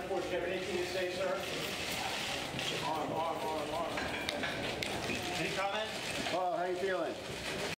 Manafort, do you have anything to say, sir? Arm. Any comment? Oh, how you feeling?